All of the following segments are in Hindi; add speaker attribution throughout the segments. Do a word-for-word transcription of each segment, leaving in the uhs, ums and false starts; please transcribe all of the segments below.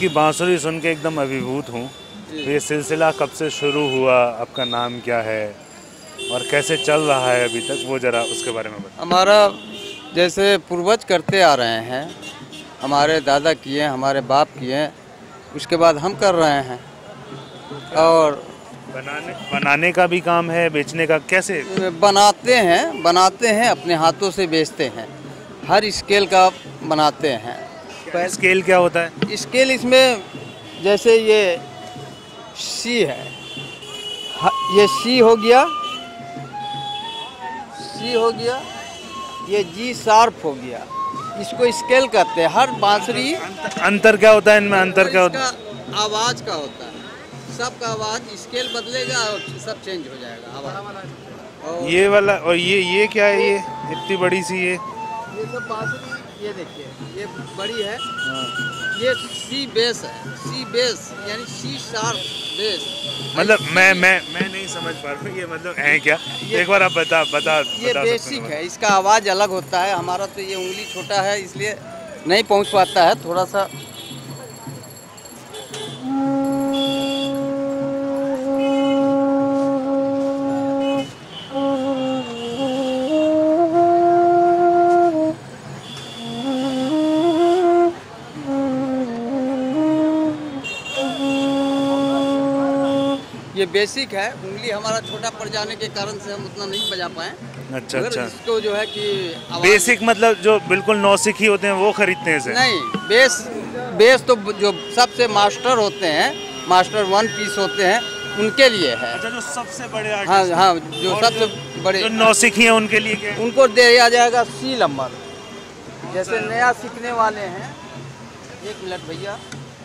Speaker 1: आपकी बांसुरी सुन के एकदम अभिभूत हूँ। तो ये सिलसिला कब से शुरू हुआ, आपका नाम क्या है और कैसे चल रहा है अभी तक, वो ज़रा उसके बारे में बताएं।
Speaker 2: हमारा जैसे पूर्वज करते आ रहे हैं, हमारे दादा किए, हमारे बाप किए, उसके बाद हम कर रहे हैं। और
Speaker 1: बनाने बनाने का भी काम है, बेचने का कैसे?
Speaker 2: बनाते हैं बनाते हैं अपने हाथों से बेचते हैं, हर स्केल का बनाते हैं।
Speaker 1: स्केल क्या होता है?
Speaker 2: स्केल इसमें जैसे ये सी है, ये सी हो गया, सी हो गया, ये जी शार्प हो गया, इसको स्केल कहते हैं। हर बांसुरी
Speaker 1: अंतर, अंतर क्या होता है इनमें? अंतर क्या होता
Speaker 2: है? आवाज़ का होता है, सबका आवाज़ स्केल बदलेगा और सब चेंज हो जाएगा आवाज़।
Speaker 1: ये वाला और ये ये क्या है? ये इतनी बड़ी सी ये
Speaker 2: ये सब बांसुरी, ये देखिए ये बड़ी है, ये सी बेस है, सी बेस यानी सी शार्प बेस।
Speaker 1: मतलब मैं मैं मैं नहीं समझ पा रहा हूँ ये मतलब है क्या? एक बार आप बता बता
Speaker 2: ये
Speaker 1: बता
Speaker 2: बेसिक है, इसका आवाज़ अलग होता है। हमारा तो ये उंगली छोटा है इसलिए नहीं पहुँच पाता है, थोड़ा सा। ये बेसिक है, उंगली हमारा छोटा पड़ जाने के कारण से हम उतना नहीं बजा पाए।
Speaker 1: अच्छा अच्छा।
Speaker 2: इसको जो है कि
Speaker 1: बेसिक मतलब जो बिल्कुल नौसिखी होते हैं वो खरीदते हैं इसे?
Speaker 2: नहीं, बेस बेस तो जो सबसे मास्टर होते हैं, मास्टर वन पीस होते हैं, उनके लिए है।
Speaker 1: अच्छा, जो सबसे बड़े
Speaker 2: हाँ हाँ, जो सबसे बड़े
Speaker 1: जो नौसिखी हैं उनके लिए क्या है?
Speaker 2: उनको दिया जाएगा सी नंबर। जैसे नया सीखने वाले हैं, एक मिनट भैया,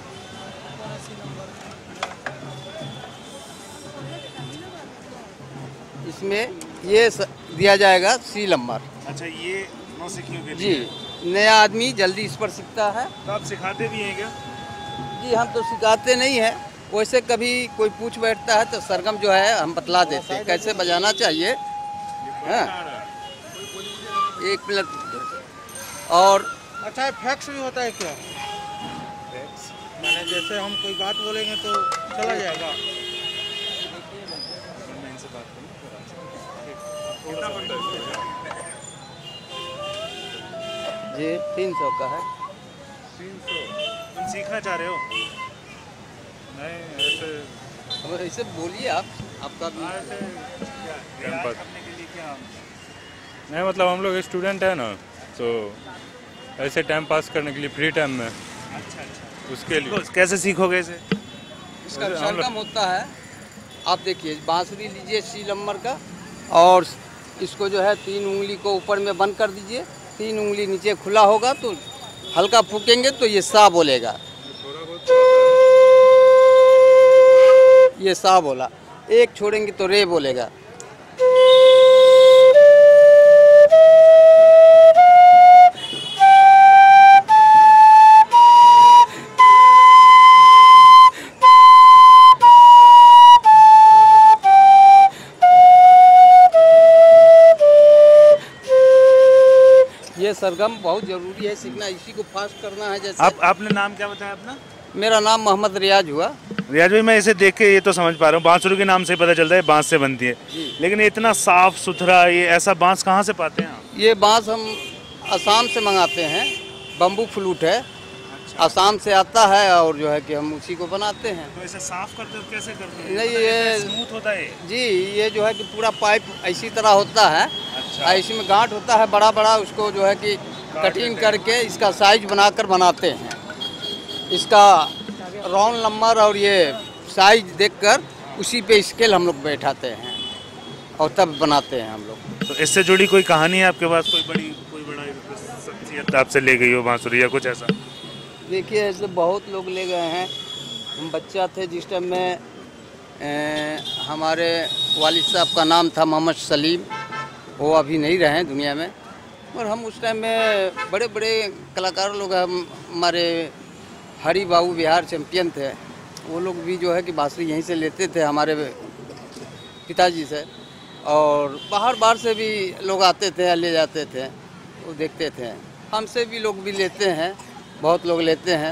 Speaker 2: इसमें ये दिया जाएगा सी नंबर।
Speaker 1: अच्छा, ये नौसिखियों के
Speaker 2: जी,
Speaker 1: लिए?
Speaker 2: नया आदमी जल्दी इस पर सीखता है।
Speaker 1: तो आप सिखाते भी हैं क्या?
Speaker 2: जी, हम तो सिखाते नहीं हैं, वैसे कभी कोई पूछ बैठता है तो सरगम जो है हम बतला देते हैं कैसे बजाना चाहिए। हाँ, एक मिनट। और
Speaker 3: अच्छा, फैक्स भी होता है क्या? मैंने जैसे हम कोई बात बोलेंगे तो चला जाएगा।
Speaker 2: जी, तीन सौ का है।
Speaker 1: तीन सौ? तुम सीखना चाह रहे हो? नहीं ऐसे
Speaker 2: अब ऐसे बोलिए आप, आपका भी
Speaker 1: करने के लिए क्या?
Speaker 4: नहीं मतलब हम लोग स्टूडेंट है ना, तो ऐसे टाइम पास करने के लिए फ्री टाइम में।
Speaker 1: अच्छा अच्छा।
Speaker 4: उसके लिए
Speaker 1: कैसे सीखोगे इसे?
Speaker 2: इसका सरगम होता है, आप देखिए बांसुरी लीजिए सी नंबर का, और इसको जो है तीन उंगली को ऊपर में बंद कर दीजिए, तीन उंगली नीचे खुला होगा तो हल्का फूकेंगे तो ये सा बोलेगा, ये सा बोला। एक छोड़ेंगे तो रे बोलेगा। ये सरगम बहुत ज़रूरी है सीखना, इसी को फास्ट करना है। जैसे
Speaker 1: आप आपने नाम क्या बताया अपना?
Speaker 2: मेरा नाम मोहम्मद रियाज हुआ।
Speaker 1: रियाज भाई, मैं इसे देख के ये तो समझ पा रहा हूँ, बांसुरी के नाम से पता चलता है बांस से बनती है, लेकिन इतना साफ सुथरा ये ऐसा बांस कहाँ से पाते हैं आप?
Speaker 2: ये बांस हम असम से मंगाते हैं, बम्बू फ्लूट है। अच्छा। असम से आता है और जो है कि हम उसी को बनाते हैं।
Speaker 1: तो इसे साफ करते हो कैसे करते हैं?
Speaker 2: नहीं, ये
Speaker 1: स्मूथ होता है
Speaker 2: जी, ये जो है कि पूरा पाइप ऐसी तरह होता है। अच्छा। इसमें गांठ होता है बड़ा बड़ा, उसको जो है कि कटिंग करके इसका साइज बनाकर बनाते हैं। इसका राउंड नंबर और ये साइज देखकर उसी पे स्केल हम लोग बैठाते हैं और तब बनाते हैं हम लोग।
Speaker 1: तो इससे जुड़ी कोई कहानी है आपके पास? कोई बड़ी कोई बड़ा शख्सियत आपसे ले गई हो बांसुरी या कुछ ऐसा?
Speaker 2: देखिए, ऐसे बहुत लोग ले गए हैं। हम बच्चा थे जिस टाइम में, ए, हमारे वालिद साहब का नाम था मोहम्मद सलीम, वो अभी नहीं रहे हैं दुनिया में, और हम उस टाइम में बड़े बड़े कलाकार लोग, हम हमारे हरी बाबू बिहार चैम्पियन थे, वो लोग भी जो है कि बांसुरी यहीं से लेते थे हमारे पिताजी से, और बाहर बाहर से भी लोग आते थे, ले जाते थे, वो देखते थे। हमसे भी लोग भी लेते हैं, बहुत लोग लेते हैं,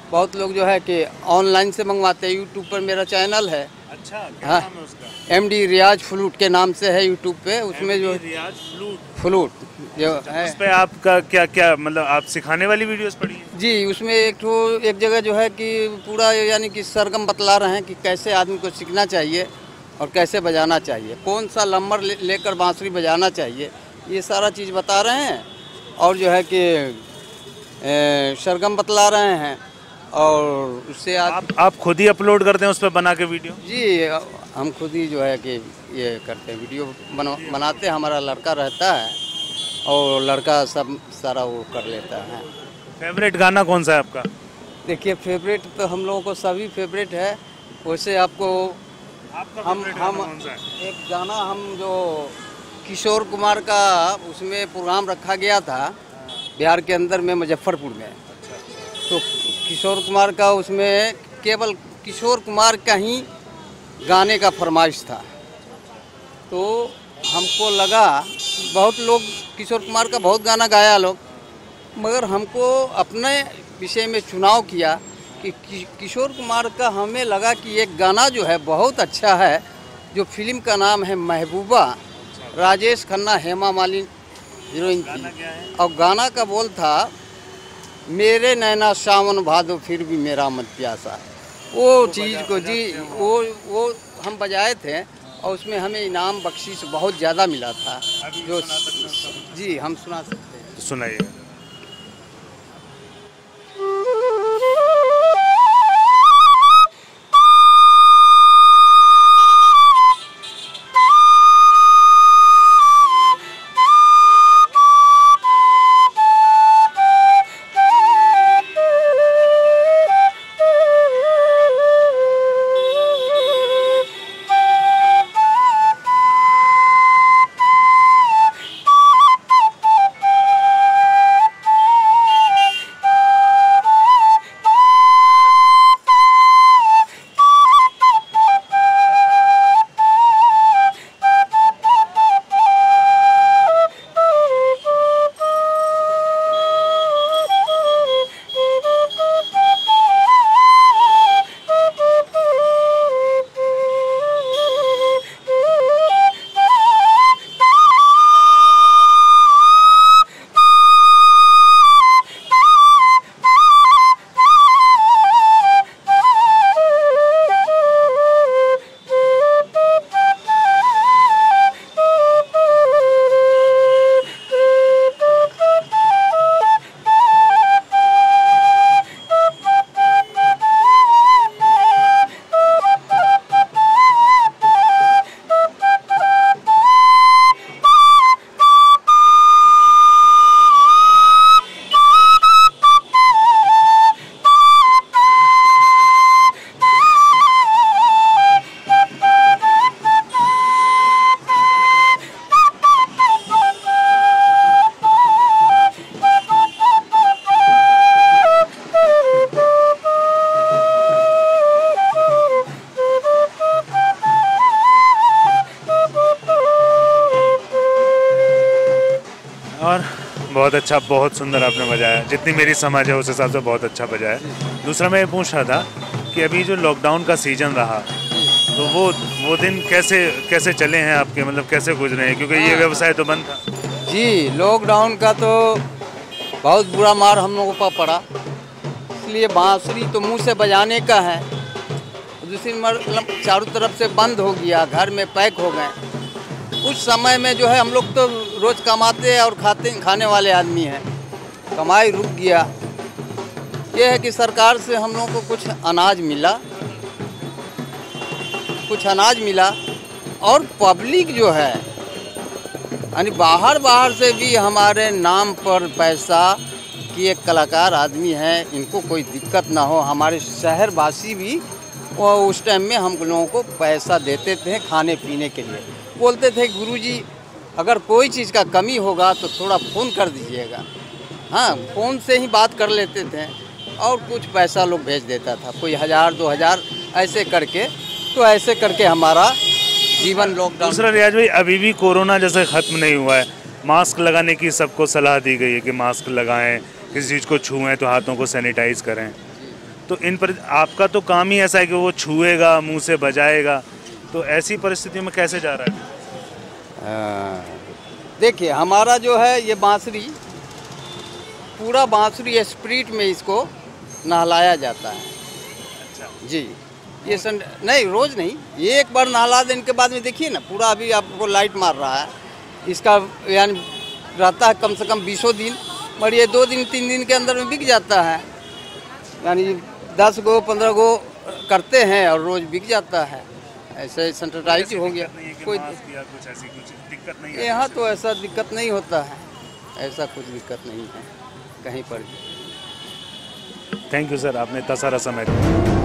Speaker 2: बहुत लोग जो है कि ऑनलाइन से मंगवाते हैं। यूट्यूब पर मेरा चैनल है,
Speaker 1: अच्छा, क्या
Speaker 2: हाँ,
Speaker 1: नाम है उसका?
Speaker 2: एम डी रियाज फ्लूट के नाम से है यूट्यूब पे। उसमें जो
Speaker 1: रियाज फ्लूट,
Speaker 2: फ्लूट जो है
Speaker 1: उस पे आपका क्या क्या मतलब आप सिखाने वाली वीडियोस पड़ी हैं?
Speaker 2: जी, उसमें एक तो एक जगह जो है कि पूरा यानी कि सरगम बतला रहे हैं कि कैसे आदमी को सीखना चाहिए और कैसे बजाना चाहिए, कौन सा नंबर ले, लेकर बांसुरी बजाना चाहिए, ये सारा चीज़ बता रहे हैं। और जो है कि ए, सरगम बतला रहे हैं। और उससे आज
Speaker 1: आप आप खुद ही अपलोड करते हैं उस पर बना के वीडियो?
Speaker 2: जी, हम खुद ही जो है कि ये करते हैं, वीडियो बना बनाते हैं। हमारा लड़का रहता है और लड़का सब सारा वो कर लेता है।
Speaker 1: फेवरेट गाना कौन सा है आपका?
Speaker 2: देखिए, फेवरेट तो हम लोगों को सभी फेवरेट है। वैसे आपको
Speaker 1: आपका
Speaker 2: हम
Speaker 1: फेवरेट
Speaker 2: हम
Speaker 1: गाना कौन सा है?
Speaker 2: एक गाना हम जो किशोर कुमार का उसमें प्रोग्राम रखा गया था बिहार के अंदर में, मुजफ्फरपुर में, तो किशोर कुमार का उसमें केवल किशोर कुमार का ही गाने का फरमाइश था। तो हमको लगा, बहुत लोग किशोर कुमार का बहुत गाना गाया लोग, मगर हमको अपने विषय में चुनाव किया कि किशोर कुमार का हमें लगा कि एक गाना जो है बहुत अच्छा है, जो फिल्म का नाम है महबूबा, राजेश खन्ना हेमा मालिनी हीरोइन थी। और गाना का बोल था, मेरे नैना सावन भादो फिर भी मेरा मन प्यासा है। वो चीज़ को जी वो वो हम बजाए थे और उसमें हमें इनाम बख्शीश बहुत ज़्यादा मिला था। जो जी हम सुना सकते हैं।
Speaker 1: तो सुनाइए। और बहुत अच्छा, बहुत सुंदर आपने बजाया, जितनी मेरी समझ है उस हिसाब से बहुत अच्छा बजाया। दूसरा मैं ये पूछ रहा था कि अभी जो लॉकडाउन का सीजन रहा, तो वो वो दिन कैसे कैसे चले हैं आपके, मतलब कैसे गुजरे हैं, क्योंकि ये व्यवसाय तो बंद था।
Speaker 2: जी, लॉकडाउन का तो बहुत बुरा मार हम लोगों पर पड़ा, इसलिए बांसुरी तो मुंह से बजाने का है, दूसरी मतलब चारों तरफ से बंद हो गया, घर में पैक हो गए। कुछ समय में जो है हम लोग तो रोज़ कमाते और खाते खाने वाले आदमी हैं, कमाई रुक गया। ये है कि सरकार से हम लोगों को कुछ अनाज मिला, कुछ अनाज मिला और पब्लिक जो है यानी बाहर बाहर से भी हमारे नाम पर पैसा कि एक कलाकार आदमी हैं, इनको कोई दिक्कत ना हो, हमारे शहरवासी भी वो उस टाइम में हम लोगों को पैसा देते थे खाने पीने के लिए। बोलते थे गुरुजी अगर कोई चीज़ का कमी होगा तो थोड़ा फ़ोन कर दीजिएगा। हाँ, फ़ोन से ही बात कर लेते थे और कुछ पैसा लोग भेज देता था, कोई हज़ार दो हज़ार ऐसे करके। तो ऐसे करके हमारा जीवन लॉकडाउन।
Speaker 1: दूसरा रियाज भाई, अभी भी कोरोना जैसे ख़त्म नहीं हुआ है, मास्क लगाने की सबको सलाह दी गई है कि मास्क लगाएं, किसी चीज़ को छुएं तो हाथों को सैनिटाइज़ करें। तो इन पर आपका तो काम ही ऐसा है कि वो छुएगा, मुंह से बजाएगा, तो ऐसी परिस्थिति में कैसे जा रहा है?
Speaker 2: देखिए हमारा जो है ये बांसुरी, पूरा बांसुरी स्प्रिट में इसको नहलाया जाता है।
Speaker 1: अच्छा
Speaker 2: जी, ये संड नहीं, रोज़ नहीं, ये एक बार नहला देने के बाद में देखिए ना, पूरा अभी आपको लाइट मार रहा है, इसका यानी रहता है कम से कम बीसों दिन, और ये दो दिन तीन दिन के अंदर में बिक जाता है। यानी दस गो पंद्रह गो करते हैं और रोज़ बिक जाता है। ऐसे सेंट्रलाइज हो गया, कोई
Speaker 1: कुछ ऐसी कुछ दिक्कत नहीं है
Speaker 2: यहाँ तो ऐसा दिक्कत नहीं होता है, ऐसा कुछ दिक्कत नहीं है कहीं पर भी।
Speaker 1: थैंक यू सर, आपने इतना सारा समय दिया।